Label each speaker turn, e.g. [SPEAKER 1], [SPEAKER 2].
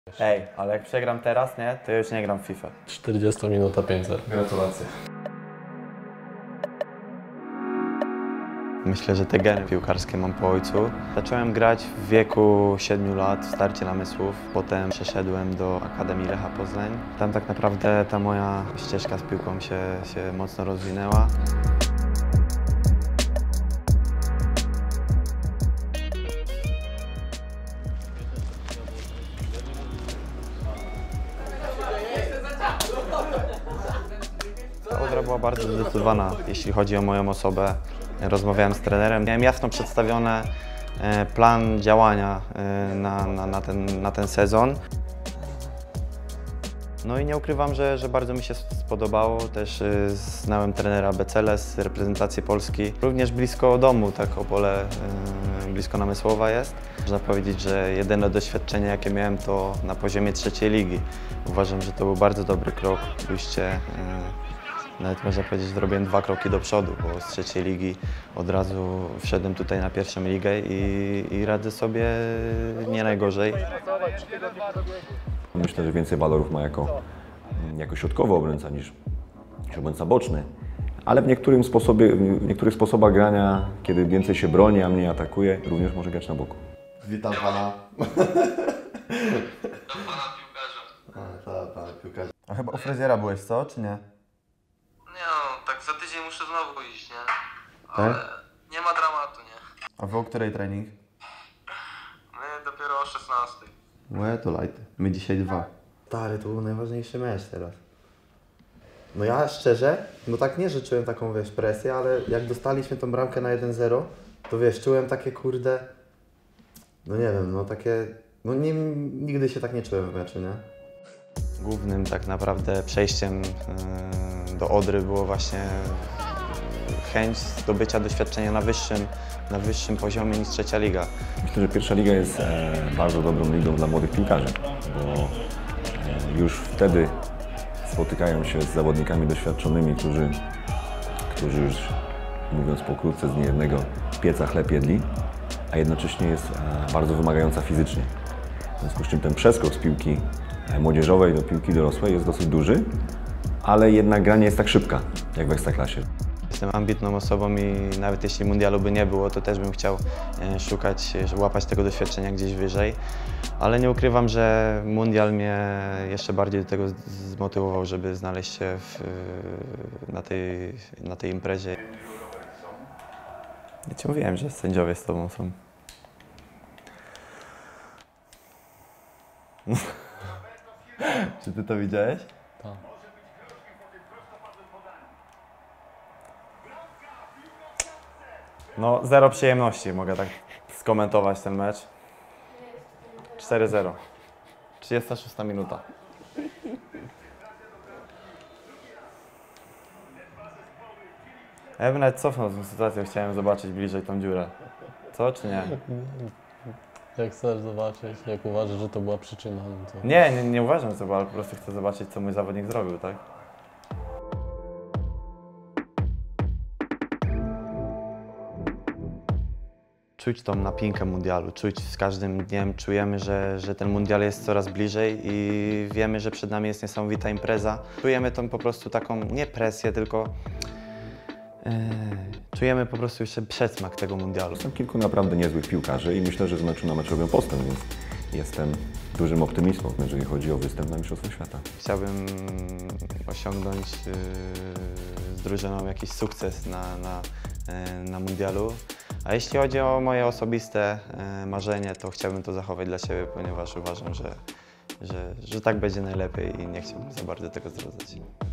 [SPEAKER 1] Ej, ale jak przegram teraz, nie, to już nie gram w FIFA.
[SPEAKER 2] 40 minuta 5-0.
[SPEAKER 1] Gratulacje. Myślę, że te geny piłkarskie mam po ojcu. Zacząłem grać w wieku 7 lat, w starcie namysłów. Potem przeszedłem do Akademii Lecha Poznań. Tam tak naprawdę ta moja ścieżka z piłką się mocno rozwinęła. Ta Odra była bardzo zdecydowana, jeśli chodzi o moją osobę. Rozmawiałem z trenerem, miałem jasno przedstawiony plan działania na ten sezon. No i nie ukrywam, że bardzo mi się spodobało. Też znałem trenera Becele z reprezentacji Polski. Również blisko domu, tak Opole, blisko Namysłowa jest. Można powiedzieć, że jedyne doświadczenie, jakie miałem, to na poziomie trzeciej ligi. Uważam, że to był bardzo dobry krok, pójście. Nawet można powiedzieć, że zrobiłem 2 kroki do przodu, bo z trzeciej ligi od razu wszedłem tutaj na pierwszą ligę i radzę sobie nie najgorzej.
[SPEAKER 3] Myślę, że więcej walorów ma jako środkowy obrońca niż obrońca boczny, ale w niektórych sposobach grania, kiedy więcej się broni, a mniej atakuje, również może grać na boku.
[SPEAKER 4] Witam pana.
[SPEAKER 5] Do pana piłkarza.
[SPEAKER 4] Pana piłkarza. A chyba u fryzjera byłeś, co? Czy nie?
[SPEAKER 5] Nie no, tak za tydzień muszę znowu iść, nie? Ale nie ma dramatu, nie?
[SPEAKER 4] A wy o której trening?
[SPEAKER 5] My dopiero o 16.
[SPEAKER 4] Łe, to lajty. My dzisiaj 2. Stary, to był najważniejszy mecz teraz. No ja szczerze, no tak nie, że czułem taką, wiesz, presję, ale jak dostaliśmy tą bramkę na 1-0, to wiesz, czułem takie kurde, no nie wiem, no takie, no nie, nigdy się tak nie czułem w meczu, nie?
[SPEAKER 1] Głównym tak naprawdę przejściem do Odry było właśnie chęć zdobycia doświadczenia na wyższym poziomie niż trzecia liga.
[SPEAKER 3] Myślę, że pierwsza liga jest bardzo dobrą ligą dla młodych piłkarzy, bo już wtedy spotykają się z zawodnikami doświadczonymi, którzy już, mówiąc pokrótce, z niejednego pieca chleb jedli, a jednocześnie jest bardzo wymagająca fizycznie. W związku z czym ten przeskok z piłki młodzieżowej do piłki dorosłej jest dosyć duży, ale jednak gra nie jest tak szybka, jak w Ekstraklasie.
[SPEAKER 1] Jestem ambitną osobą i nawet jeśli mundialu by nie było, to też bym chciał szukać, łapać tego doświadczenia gdzieś wyżej. Ale nie ukrywam, że mundial mnie jeszcze bardziej do tego zmotywował, żeby znaleźć się na tej imprezie. Ja ci mówiłem, że sędziowie z tobą są. Czy ty to widziałeś?
[SPEAKER 2] Tak.
[SPEAKER 1] No, zero przyjemności, mogę tak skomentować ten mecz. 4-0. 36 minuta. Ja bym nawet cofnął tą sytuację, chciałem zobaczyć bliżej tą dziurę. Co, czy nie?
[SPEAKER 2] Jak chcesz zobaczyć, jak uważasz, że to była przyczyna, no to...
[SPEAKER 1] Nie uważam, że to było, ale po prostu chcę zobaczyć, co mój zawodnik zrobił, tak? Czuć tą napinkę mundialu, czuć z każdym dniem, czujemy, że ten mundial jest coraz bliżej i wiemy, że przed nami jest niesamowita impreza. Czujemy tą po prostu taką, nie presję, tylko czujemy po prostu jeszcze przedsmak tego mundialu.
[SPEAKER 3] Są kilku naprawdę niezłych piłkarzy i myślę, że z meczu na mecz robią postęp, więc jestem dużym optymistą, jeżeli chodzi o występ na Mistrzostwach Świata.
[SPEAKER 1] Chciałbym osiągnąć z drużyną jakiś sukces na mundialu. A jeśli chodzi o moje osobiste marzenie, to chciałbym to zachować dla siebie, ponieważ uważam, że tak będzie najlepiej i nie chciałbym za bardzo tego zdradzać.